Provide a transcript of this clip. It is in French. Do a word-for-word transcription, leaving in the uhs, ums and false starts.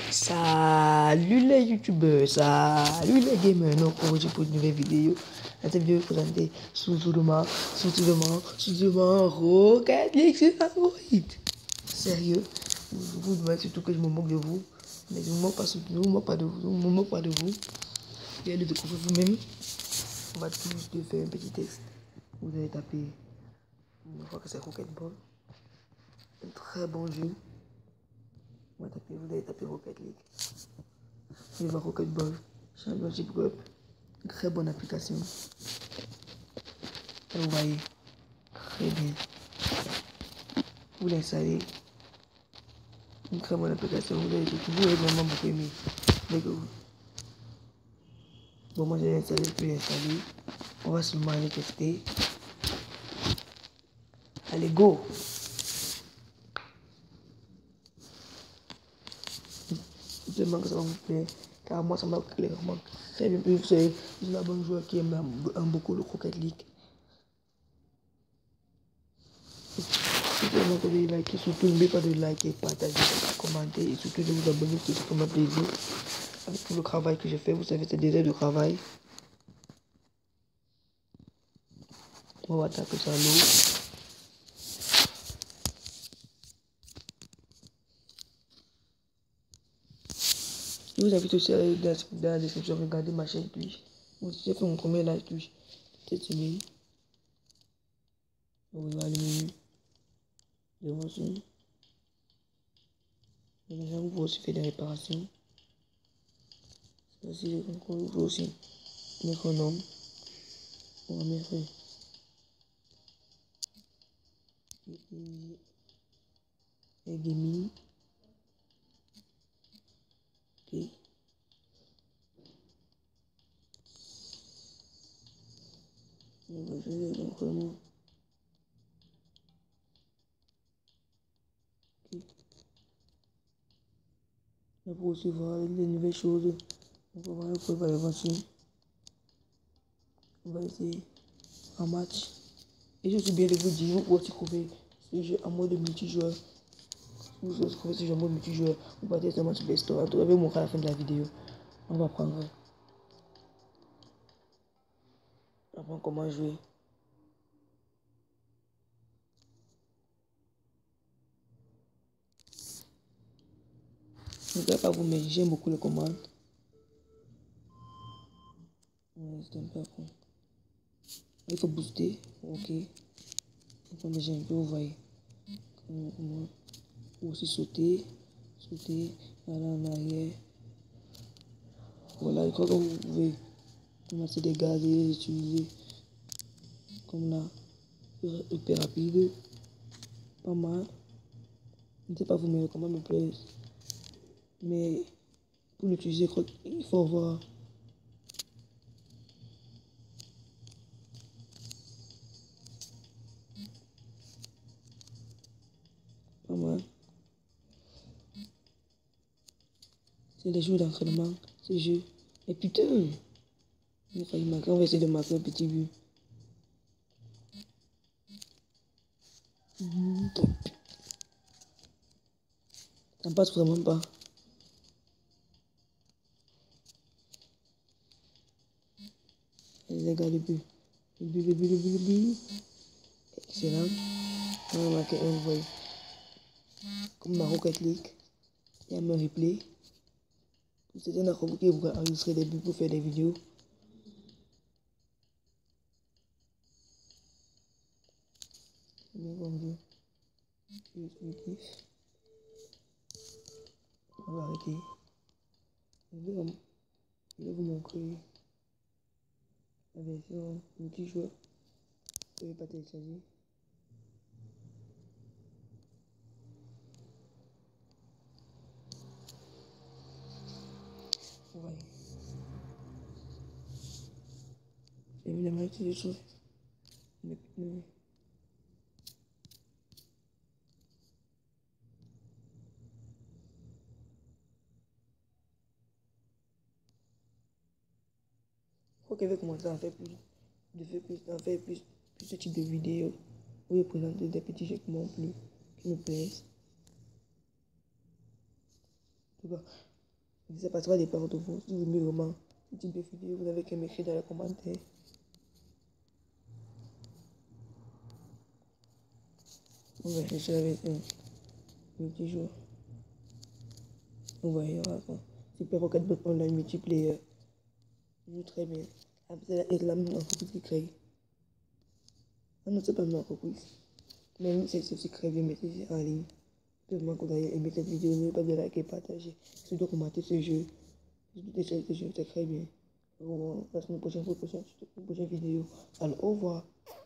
Salut les youtubeurs, salut les gamers, donc aujourd'hui pour une nouvelle vidéo. Dans cette vidéo, je vais vous présenter soudainement, soudainement, soudainement Rocket League sur Android. Sérieux, vous vous demandez surtout que je me moque de vous, mais je ne me moque pas, je ne me moque pas de vous, je ne me moque pas de vous. Vous allez le découvrir vous-même. On va tout de faire un petit test. Vous allez taper, je crois que c'est Rocket Ball, un très bon jeu. On va taper, vous allez taper Rocket League. Vous allez voir Rocket Ball, Championship Cup, une très bonne application. Et vous voyez, très bien. Vous l'installez, une très bonne application. Vous allez vous allez vraiment beaucoup aimer. Bon, moi j'ai installé, je peux l'installer. On va seulement aller tester. Allez, go! Seulement que ça va vous plaire, car moi ça m'a clairement très bien plu. Vous savez, je suis la bonne joueur qui aime, aime beaucoup le Rocket League. Seulement que vous likez, surtout n'oubliez pas de liker, partager, commenter et surtout de vous abonner, c'est pour mon plaisir. Avec tout le travail que j'ai fait, vous savez, c'est des heures de travail. On va attaquer ça à l'eau. Je vous invite aussi à aller dans, dans la description, regarder ma chaîne Twitch. J'ai fait mon premier live Twitch cette semaine. On va le menu. Je vois aussi. Vous pouvez aussi faire des réparations. Ça aussi, vous pouvez aussi mettre un nom. On va mettre et gaming. Ok. On va jouer donc vraiment. Ok. On va aussi voir les nouvelles choses. On va voir pourquoi il va avancer. On va essayer un match. Et je suis bien de vous dire, vous pouvez aussi trouver ce jeu en mode multijoueur. Vous pouvez trouver ce jeu en mode multijoueur. Vous partez seulement sur les stores. Je vais vous montrer à la fin de la vidéo. On va prendre. On va apprendre comment jouer. Je ne vais pas vous mettre, j'aime beaucoup les commandes. C'est un peu après. Il faut booster. Ok. Comme déjà un peu, vous voyez. Comment aussi sauter. Sauter. Aller en arrière. Voilà, je crois que vous pouvez commencer des gaz et les utiliser. Comme là. Hyper rapide. Pas mal. Je ne sais pas vous, mais comment me plaît. Mais pour l'utiliser, il faut avoir. Pas mal. C'est des jeux d'entraînement, ces jeux. Et putain, il a failli marquer. On va essayer de marquer un petit but. Ça ne passe vraiment pas. Les gars, le but. Le but, le but, le but, le but. Excellent. On a marqué un, vous voyez. Comme ma Rocket League. Il y a un replay. C'est un accord qui vous enregistrer des buts pour faire des vidéos. Bien vendu. On va arrêter. Je vais vous montrer la version multijoueur. Je ne vais pas télécharger. Vous voyez. Évidemment, c'est des choses. Je crois qu'elle va commencer à faire plus, de faire plus, à faire plus, plus ce type de vidéos où je présente des petits jeux qui m'ont plu, qui me plaisent. En tout cas, Ça passera des parts de vous. Si vous aimez vraiment ce type de vidéo, vous avez qu'à m'écrire dans les commentaires. On va réfléchir avec un multijoueur. On va y avoir ça. Super Rocket Bot Online multiplayer. Joue très bien. Après, c'est la même entreprise qui crée. Ah non, c'est pas une entreprise. Mais oui, c'est aussi très bien, mais c'est en ligne. Tellement que vous avez aimé cette vidéo, n'oubliez pas de liker et partager. Si vous commenter ce jeu, si vous détestez ce jeu, c'est très bien. On se retrouve la semaine prochaine pour une prochaine vidéo. Alors, au revoir.